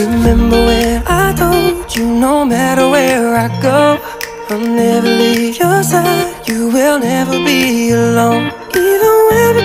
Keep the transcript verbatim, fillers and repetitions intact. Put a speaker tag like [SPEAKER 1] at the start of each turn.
[SPEAKER 1] Remember when I told you no matter where I go, I'll never leave your side, you will never be alone. Even when